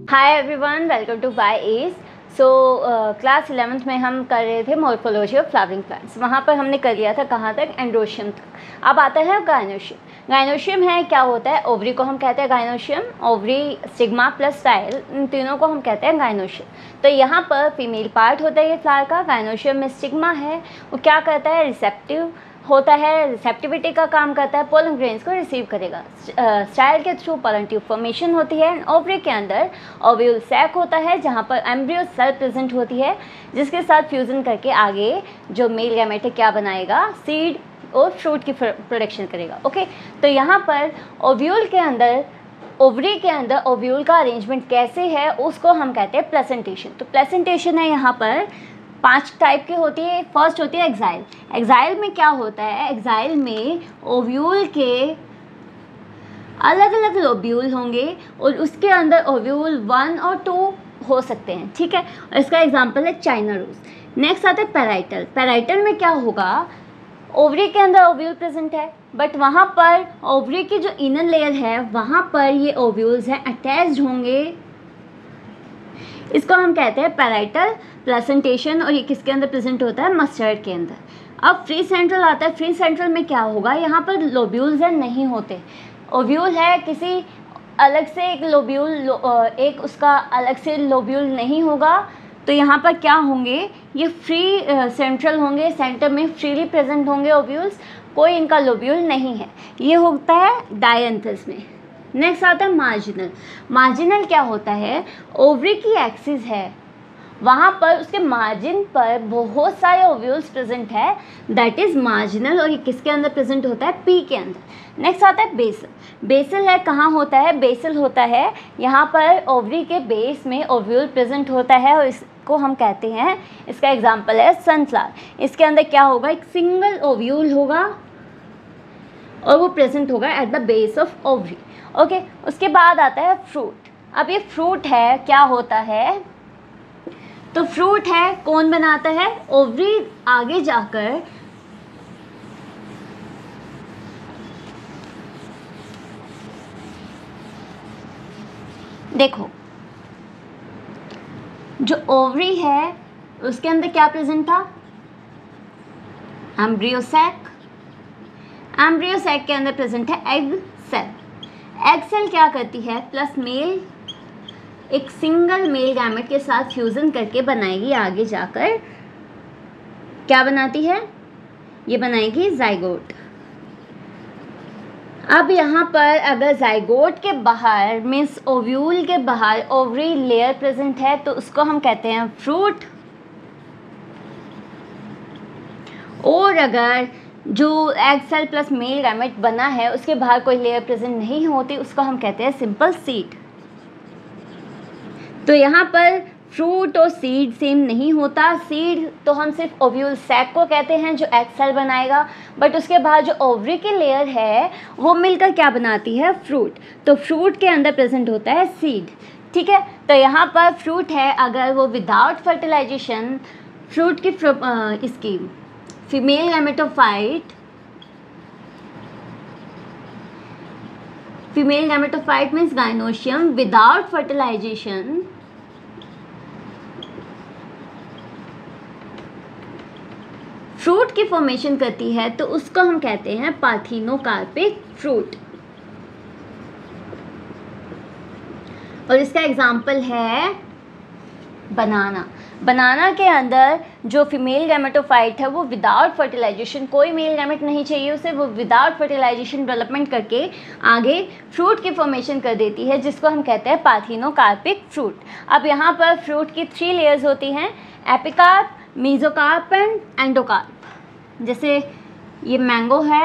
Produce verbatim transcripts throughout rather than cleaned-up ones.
Hi everyone, welcome to by edge. So class eleventh में हम कर रहे थे मॉर्फोलॉजी ऑफ फ्लावरिंग प्लांट्स। वहाँ पर हमने कर लिया था कहाँ तक, एंड्रोशियम तक। अब आता है गायनोशियम। गायनोशियम है क्या होता है, ओवरी को हम कहते हैं gynoecium, ovary stigma plus style, इन तीनों को हम कहते हैं गायनोशियम। तो यहाँ पर फीमेल पार्ट होता है ये फ्लावर का, गायनोशियम में स्टिग्मा है, वो क्या करता है, रिसेप्टिव होता है, रिसेप्टिविटी का काम करता है, पोलन ग्रेन्स को रिसीव करेगा। स्टाइल के थ्रू पोलन ट्यूब फॉर्मेशन होती है। ओवरी के अंदर ओव्यूल सैक होता है जहाँ पर एम्ब्रियो सेल प्रेजेंट होती है, जिसके साथ फ्यूजन करके आगे जो मेल गैमेट है क्या बनाएगा, सीड और फ्रूट की प्रोडक्शन करेगा। ओके, तो यहाँ पर ओव्यूल के अंदर ओवरी के अंदर ओव्यूल का अरेंजमेंट कैसे है उसको हम कहते हैं प्लेसेंटेशन। तो प्लेसेंटेशन है यहाँ पर पांच टाइप की होती है। फर्स्ट होती है एक्साइल। एक्साइल में क्या होता है, एक्साइल में ओव्यूल के अलग अलग लोब्यूल होंगे और उसके अंदर ओव्यूल वन और टू हो सकते हैं, ठीक है। और इसका एग्जांपल है चाइना रोज। नेक्स्ट आता है पैराइटल। पैराइटल में क्या होगा, ओवरी के अंदर ओव्यूल प्रेजेंट है, बट वहाँ पर ओवरी की जो इनर लेयर है वहाँ पर ये ओव्यूल्स हैं अटैच्ड होंगे, इसको हम कहते हैं पैराइटल प्लेसेंटेशन। और ये किसके अंदर प्रेजेंट होता है, मस्टर्ड के अंदर। अब फ्री सेंट्रल आता है। फ्री सेंट्रल में क्या होगा, यहाँ पर लोब्यूल्स हैं नहीं होते, ओव्यूल है किसी अलग से एक लोब्यूल, एक उसका अलग से लोब्यूल नहीं होगा। तो यहाँ पर क्या होंगे, ये फ्री सेंट्रल होंगे, सेंटर में फ्रीली प्रेजेंट होंगे ओव्यूल्स, कोई इनका लोब्यूल नहीं है। ये होता है डायंथस में। नेक्स्ट आता है मार्जिनल। मार्जिनल क्या होता है, ओवरी की एक्सिस है, वहाँ पर उसके मार्जिन पर बहुत सारे ओव्यूल्स प्रेजेंट है, दैट इज मार्जिनल। और ये किसके अंदर प्रेजेंट होता है, पी के अंदर। नेक्स्ट आता है बेसल। बेसल है कहाँ होता है, बेसल होता है यहाँ पर ओवरी के बेस में ओव्यूल प्रेजेंट होता है और इसको हम कहते हैं, इसका एग्जाम्पल है सनफ्लावर। इसके अंदर क्या होगा, एक सिंगल ओव्यूल होगा और वो प्रेजेंट होगा at the base of ovary. Okay, उसके बाद आता है फ्रूट। अब ये फ्रूट है क्या होता है, तो फ्रूट है कौन बनाता है, ओवरी आगे जाकर देखो, जो ओवरी है उसके अंदर क्या प्रेजेंट था, एम्ब्रियो सैक। एम्ब्रियो सैक के अंदर प्रेजेंट है एग सेल। एग सेल क्या करती है, प्लस मेल एक सिंगल मेल गैमेट के साथ फ्यूजन करके बनाएगी, आगे जाकर क्या बनाती है, ये बनाएगी जाइगोट। अब यहाँ पर अगर जाइगोट के बाहर मीन्स ओव्यूल के बाहर ओवरी लेयर प्रेजेंट है तो उसको हम कहते हैं फ्रूट। और अगर जो egg cell plus male gamete बना है उसके बाहर कोई लेयर प्रेजेंट नहीं होती, उसको हम कहते हैं सिंपल सीड। तो यहाँ पर फ्रूट और सीड सेम नहीं होता। सीड तो हम सिर्फ ओव्यूल सैक को कहते हैं जो एग सेल बनाएगा, बट उसके बाद जो ओवरी की लेयर है वो मिलकर क्या बनाती है, फ्रूट। तो फ्रूट के अंदर प्रेजेंट होता है सीड, ठीक है। तो यहाँ पर फ्रूट है, अगर वो विदाउट फर्टिलाइजेशन फ्रूट की इसकी female gametophyte female gametophyte means gynoecium without fertilisation fruit की फॉर्मेशन करती है तो उसको हम कहते हैं पार्थिनोकार्पिक फ्रूट। और इसका एग्जाम्पल है बनाना। बनाना के अंदर जो फीमेल गैमेटोफाइट है वो विदाउट फर्टिलाइजेशन, कोई मेल गैमेट नहीं चाहिए उसे, वो विदाउट फर्टिलाइजेशन डेवलपमेंट करके आगे फ्रूट की फॉर्मेशन कर देती है, जिसको हम कहते हैं पार्थिनोकार्पिक फ्रूट। अब यहाँ पर फ्रूट की थ्री लेयर्स होती हैं, एपिकार्प, मीजोकार्प एंड एंडोकार्प। जैसे ये मैंगो है,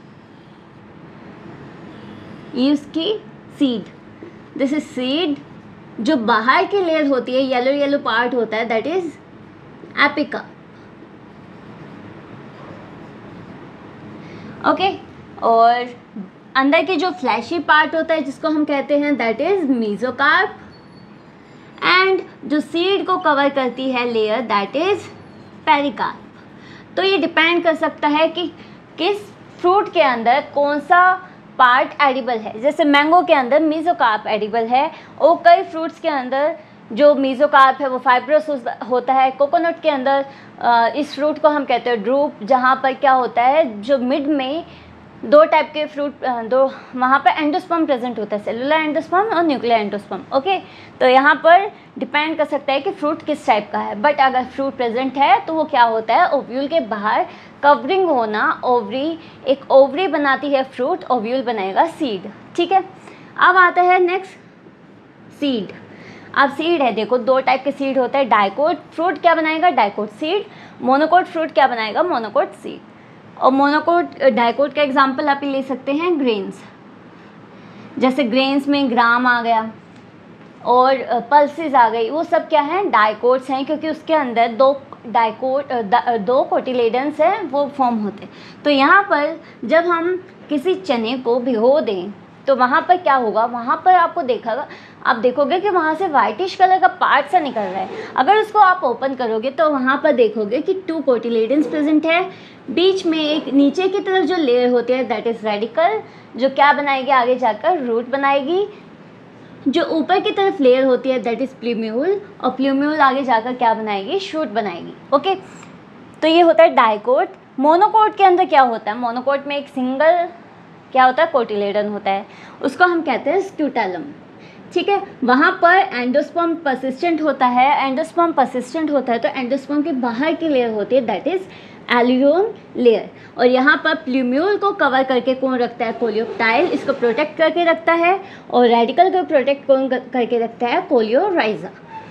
ये उसकी सीड, दिस इज सीड। जो बाहर की लेयर होती है, येलो येलो पार्ट होता है, दैट इज एपिका। ओके, और अंदर की जो फ्लैशी पार्ट होता है जिसको हम कहते हैं दैट इज मीजोकार्प, एंड जो सीड को कवर करती है लेयर दैट इज पेरिकार्प। तो ये डिपेंड कर सकता है कि किस फ्रूट के अंदर कौन सा पार्ट एडिबल है, जैसे मैंगो के अंदर मेसोकार्प एडिबल है, और कई फ्रूट्स के अंदर जो मेसोकार्प है वो फाइब्रस होता है। कोकोनट के अंदर इस फ्रूट को हम कहते हैं ड्रूप, जहाँ पर क्या होता है, जो मिड में दो टाइप के फ्रूट, दो वहाँ पर एंडोस्पर्म प्रेजेंट होता है, सेलुलर एंडोस्पर्म और न्यूक्लियर एंडोस्पर्म। ओके, तो यहाँ पर डिपेंड कर सकता है कि फ्रूट किस टाइप का है, बट अगर फ्रूट प्रेजेंट है तो वो क्या होता है, ओव्यूल के बाहर कवरिंग होना, ओवरी, एक ओवरी बनाती है फ्रूट, ओव्यूल बनाएगा सीड। ठीक है, अब आता है नेक्स्ट सीड। अब सीड है, देखो दो टाइप के सीड होते हैं, डाइकोट फ्रूट क्या बनाएगा, डाइकोट सीड, मोनोकोट फ्रूट क्या बनाएगा, मोनोकोट सीड। और मोनोकोट डाइकोट का एग्जांपल आप ले सकते हैं ग्रेन्स, जैसे ग्रेन्स में ग्राम आ गया और पल्सेस आ गई, वो सब क्या हैं, डाइकोट्स हैं, क्योंकि उसके अंदर दो डाइकोट दो कोटिलेडन्स हैं वो फॉर्म होते हैं। तो यहाँ पर जब हम किसी चने को भिगो दें तो वहाँ पर क्या होगा, वहाँ पर आपको देखागा आप देखोगे कि वहाँ से वाइटिश कलर का पार्ट सा निकल रहा है। अगर उसको आप ओपन करोगे तो वहाँ पर देखोगे कि टू कोटिलेडन्स प्रेजेंट है, बीच में एक नीचे की तरफ जो लेयर होती है दैट इज़ रेडिकल, जो क्या बनाएगी आगे जाकर रूट बनाएगी। जो ऊपर की तरफ लेयर होती है दैट इज़ प्लूम्यूल, और प्लूम्यूल आगे जाकर क्या बनाएगी, शूट बनाएगी। ओके, तो ये होता है डाइकोट। मोनोकोट के अंदर क्या होता है, मोनोकोट में एक सिंगल क्या होता है, कोटिलेडन होता है, उसको हम कहते हैं स्क्यूटेलम। ठीक है, वहाँ पर एंडोस्पर्म परसिस्टेंट होता है, एंडोस्पर्म परसिस्टेंट होता है तो एंडोस्पर्म के बाहर की लेयर होती है दैट इज़ एलियोन लेयर, और यहाँ पर प्लूम्यूल को कवर करके कौन रखता है, कोलियोप्टाइल, इसको प्रोटेक्ट करके रखता है, और रेडिकल को प्रोटेक्ट कौन करके रखता है, कोलियोराइजा।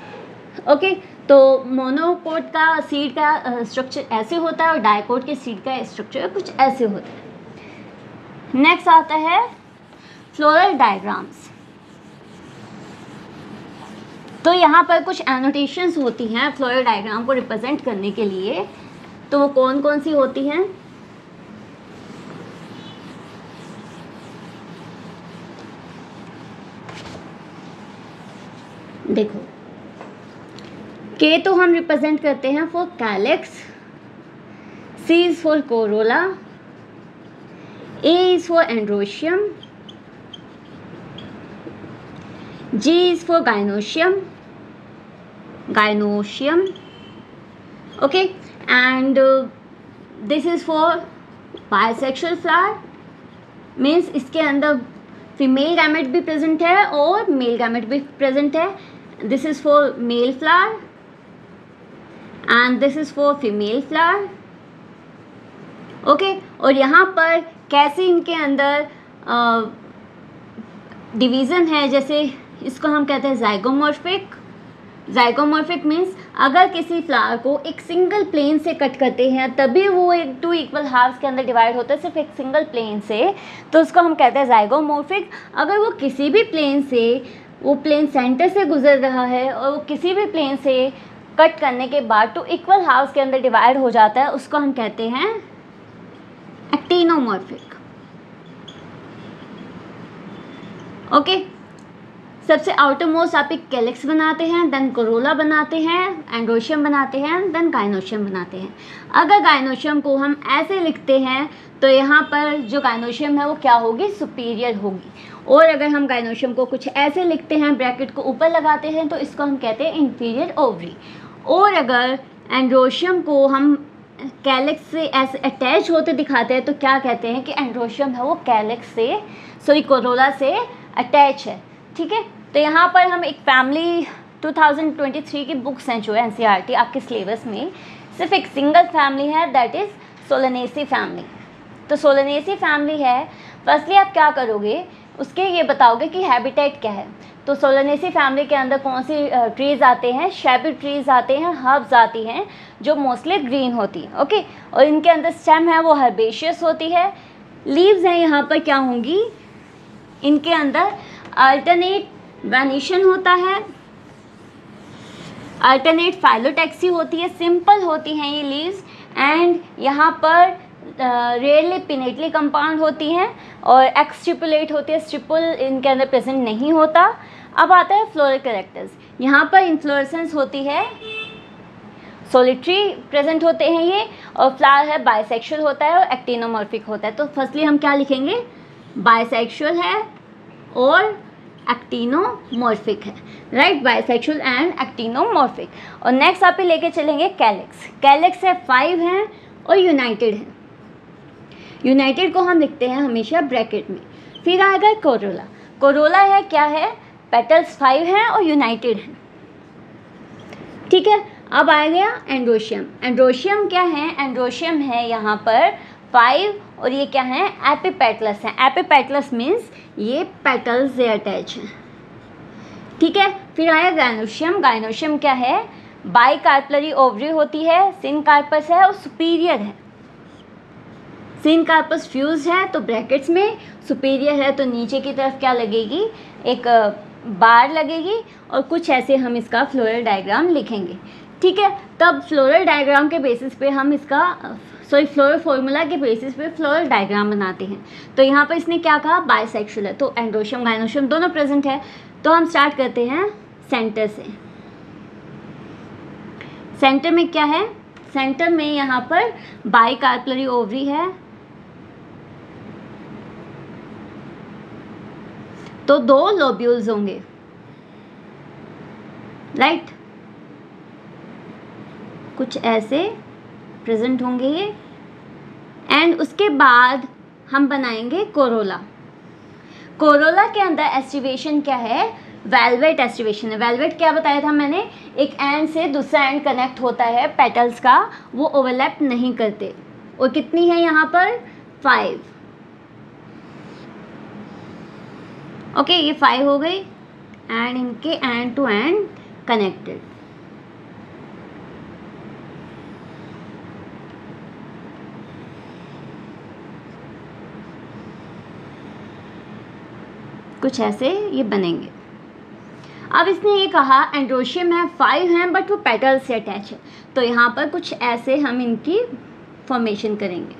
ओके, तो मोनोकोट का सीड का स्ट्रक्चर ऐसे होता है और डाइकोट के सीड का स्ट्रक्चर कुछ ऐसे होता है। नेक्स्ट आता है फ्लोरल डायग्राम्स। तो यहाँ पर कुछ एनोटेशंस होती हैं फ्लोरल डायग्राम को रिप्रेजेंट करने के लिए, तो वो कौन कौन सी होती हैं, देखो के तो हम रिप्रेजेंट करते हैं for calyx, C is for corolla, A is for androecium, G is for gynoecium, gynoecium, okay, and uh, this is for bisexual flower, means इसके अंदर फीमेल गैमेट भी प्रेजेंट है और मेल गैमेट भी प्रेजेंट है। This is for male flower and this is for female flower, okay. और यहाँ पर कैसे इनके अंदर डिवीज़न है, जैसे इसको हम कहते हैं जाइगोमॉर्फिक। जाइगोमॉर्फिक मीन्स अगर किसी फ्लावर को एक सिंगल प्लेन से कट करते हैं तभी वो एक टू इक्वल हाफ्स के अंदर डिवाइड होता है, सिर्फ एक सिंगल प्लेन से, तो उसको हम कहते हैं जाइगोमॉर्फिक। अगर वो किसी भी प्लेन से, वो प्लेन सेंटर से गुजर रहा है और वो किसी भी प्लेन से कट करने के बाद टू इक्वल हाफ्स के अंदर डिवाइड हो जाता है, उसको हम कहते हैं एक्टिनोमॉर्फिक। ओके, सबसे आउटर मोस्ट आप एक कैलिक्स बनाते हैं, देन कोरोला बनाते हैं, एंड्रोशियम बनाते हैं, देन गाइनोशियम बनाते हैं। अगर गाइनोशियम को हम ऐसे लिखते हैं तो यहाँ पर जो गाइनोशियम है वो क्या होगी, सुपीरियर होगी। और अगर हम गाइनोशियम को कुछ ऐसे लिखते हैं, ब्रैकेट को ऊपर लगाते हैं, तो इसको हम कहते हैं इंफीरियर ओवरी। और अगर एंड्रोशियम को हम कैलिक्स से ऐसे अटैच होते दिखाते हैं तो क्या कहते हैं कि एंड्रोशियम है वो कैलिक्स से, सॉरी कोरोला से अटैच है। ठीक है, तो यहाँ पर हम एक family two thousand twenty three की बुक्स हैं जो है एनसीईआरटी आपके सिलेबस में, सिर्फ एक सिंगल फैमिली है दैट इज़ सोलेनेसी फैमिली। तो सोलेनेसी फैमिली है, फर्स्टली आप क्या करोगे, उसके ये बताओगे कि हैबिटेट क्या है। तो सोलेनेसी फैमिली के अंदर कौन सी ट्रीज़ आते हैं, शैबी ट्रीज़ आते हैं, हर्ब्स आती हैं जो मोस्टली ग्रीन होती हैं। ओके, और इनके अंदर स्टेम है वो हर्बेशियस होती है। लीव्स हैं यहाँ पर क्या होंगी, इनके अंदर अल्टरनेट वेनिशन होता है, अल्टरनेट फाइलोटैक्सी होती है, सिंपल होती हैं ये लीव्स, एंड यहाँ पर रेयरली पिनेटली कंपाउंड होती हैं और एक्सट्रिपुलेट होती है, स्ट्रिपुल इनके अंदर प्रेजेंट नहीं होता। अब आता है फ्लोरल कैरेक्टर्स, यहाँ पर इन्फ्लोरेसेंस होती है, सोलिटरी प्रेजेंट होते हैं ये, और फ्लावर है बाइसेक्सुअल होता है और एक्टिनोमॉर्फिक होता है। तो फर्स्टली हम क्या लिखेंगे, बाइसेक्सुअल है और एक्टिनोमॉर्फिक है, राइट, बाइसेक्सुअल एंड एक्टिनोमॉर्फिक। और नेक्स्ट आप पे लेके चलेंगे कैलेक्स। कैलेक्स है फाइव हैं और यूनाइटेड है। यूनाइटेड को हम लिखते हैं हमेशा ब्रैकेट में। फिर आएगा कोरोला। कोरोला है क्या है, पेटल्स फाइव हैं और यूनाइटेड हैं, ठीक है। अब आ गया एंड्रोशियम। एंड्रोशियम क्या है, एंड्रोशियम है यहाँ पर फाइव और ये क्या है, एपिपेटलस है। एपिपेटलस मीन्स ये पेटल्स से अटैच हैं, ठीक है। फिर आया गाइनोशियम। गाइनोशियम क्या है, बाइकार्पलरी ओवरी होती है, सिनकार्पस है और सुपीरियर है। सिनकार्पस फ्यूज है तो ब्रैकेट्स में, सुपीरियर है तो नीचे की तरफ क्या लगेगी, एक बार लगेगी और कुछ ऐसे हम इसका फ्लोरल डायग्राम लिखेंगे, ठीक है। तब फ्लोरल डायग्राम के बेसिस पे हम इसका सॉरी फ्लोरल फॉर्मूला के बेसिस पे फ्लोरल डायग्राम बनाते हैं। तो यहाँ पर इसने क्या कहा, बाइसेक्सुअल है, तो एंड्रोशियम गाइनोशियम दोनों प्रेजेंट है। तो हम स्टार्ट करते हैं सेंटर से। सेंटर में क्या है, सेंटर में यहाँ पर बाइकार्पलरी ओवरी है, तो दो लोब्यूल्स होंगे, राइट, कुछ ऐसे प्रेजेंट होंगे ये। एंड उसके बाद हम बनाएंगे कोरोला। कोरोला के अंदर एस्टिवेशन क्या है, वेलवेट एस्टिवेशन है। वेलवेट क्या बताया था मैंने, एक एंड से दूसरा एंड कनेक्ट होता है पेटल्स का, वो ओवरलैप नहीं करते। और कितनी है यहाँ पर, फाइव, ओके okay, ये फाइव हो गई एंड इनके एंड टू एंड कनेक्टेड। कुछ ऐसे ये बनेंगे। अब इसने ये कहा एंड्रोशियम है, फाइव हैं बट वो पेटल से अटैच है, तो यहाँ पर कुछ ऐसे हम इनकी फॉर्मेशन करेंगे,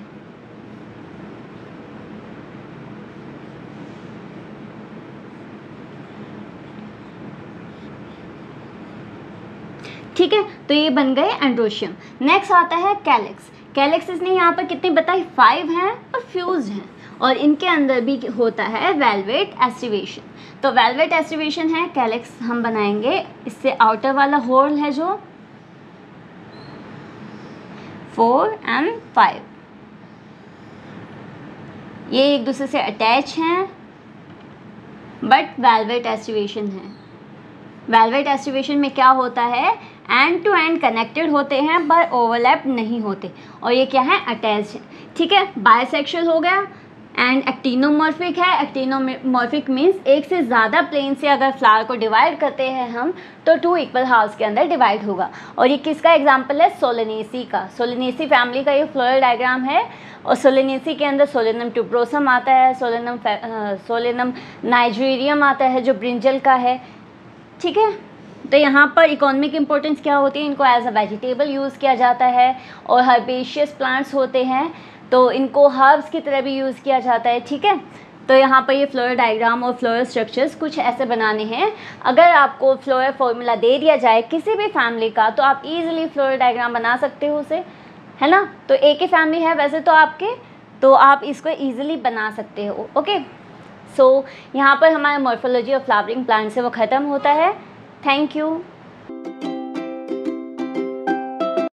ठीक है। तो ये बन गए एंड्रोशियम। नेक्स्ट आता है कैलेक्स। कैलेक्स इसने यहाँ पर कितनी बताई, फाइव हैं और फ्यूज हैं, और इनके अंदर भी होता है वेलवेट एस्टिवेशन। तो वेलवेट एस्टिवेशन है, कैलेक्स हम बनाएंगे, इससे आउटर वाला होल है जो फोर एंड फाइव, ये एक दूसरे से अटैच हैं बट वेलवेट एस्टिवेशन है। वेलवेट एस्टिवेशन में क्या होता है, एंड टू एंड कनेक्टेड होते हैं पर ओवरलैप नहीं होते, और ये क्या है, अटैच है, ठीक है। बाइसेक्सुअल हो गया एंड एक्टिनोमॉर्फिक है। एक्टिनोमॉर्फिक मीन्स एक से ज़्यादा प्लेन से अगर फ्लावर को डिवाइड करते हैं हम तो टू इक्वल हाफ्स के अंदर डिवाइड होगा। और ये किसका एग्जांपल है, सोलेनेसी का। सोलेनेसी फैमिली का ये फ्लोरल डायग्राम है, और सोलेनेसी के अंदर सोलेनम ट्यूब्रोसम आता है, सोलेनम सोलेनम नाइजीरियम आता है जो ब्रिंजल का है, ठीक है। तो यहाँ पर इकोनॉमिक इम्पोर्टेंस क्या होती है, इनको एज अ वेजिटेबल यूज़ किया जाता है, और हर्बेशियस प्लांट्स होते हैं तो इनको हर्ब्स की तरह भी यूज़ किया जाता है, ठीक है। तो यहाँ पर ये फ्लोरल डायग्राम और फ्लोरल स्ट्रक्चर्स कुछ ऐसे बनाने हैं। अगर आपको फ्लोरल फॉर्मूला दे दिया जाए किसी भी फैमिली का तो आप इजीली फ्लोरल डायग्राम बना सकते हो उसे, है ना। तो एक ही फैमिली है वैसे तो आपके, तो आप इसको ईजिली बना सकते हो, ओके। सो यहाँ पर हमारा मॉर्फोलॉजी ऑफ फ्लावरिंग प्लांट्स है वो ख़त्म होता है। Thank you.